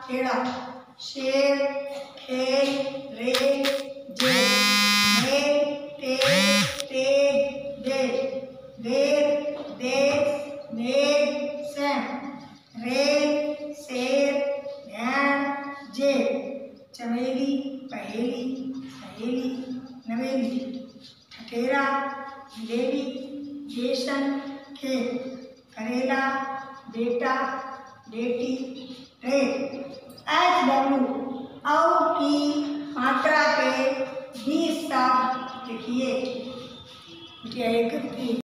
टेढ़ा, शेर, खेल, रेल, जेल, मेल, तेल, तेज, देर, देर, देश, मेघ, सैम, रेल, शेर, ध्यान, जेल, चमेली, पहेली, सहेली, नवेली, ठठेरा, जिलेबी, जेसन, खेल, करेला, बेटा, बेटी, ट्रेन। HW औ की मात्रा के 20 शब्द लिखिए।